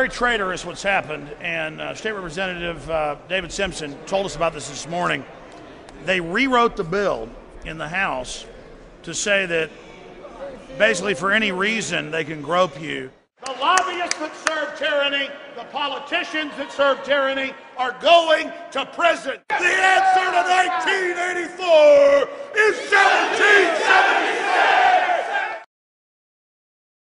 very traitorous what's happened, and State Representative David Simpson told us about this morning. They rewrote the bill in the House to say that basically for any reason they can grope you. The lobbyists that serve tyranny, the politicians that serve tyranny are going to prison. The answer to 1984 is 1776!